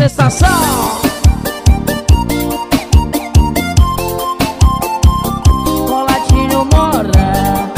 sensação. Coladinho mora.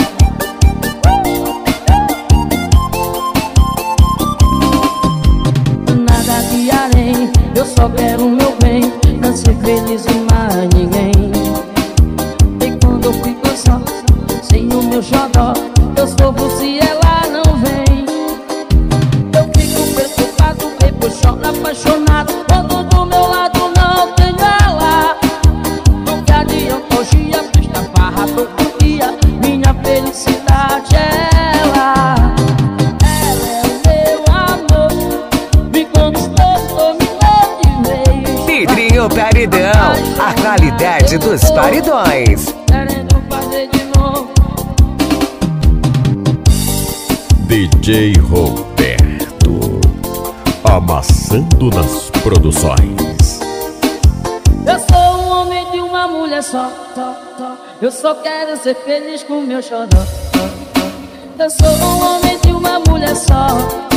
Nada de além, eu só quero o meu bem. Não ser feliz e mais ninguém. E quando eu fico só, sem o meu xodó, eu sofro se ela não vem. Eu fico preocupado, depois choro apaixonado. Quando do meu lado não tem ela. Não que adianta hoje a festa, farra todo dia. Minha felicidade é ela. Ela é o meu amor, me conquistou, dominou de vez. Pedrinho Paredão, a qualidade dos paredões. Querendo fazer de novo. DJ Roberto, amassando nas produções. Eu sou um homem de uma mulher só. Eu só quero ser feliz com meu xodó. Eu sou um homem de uma mulher só.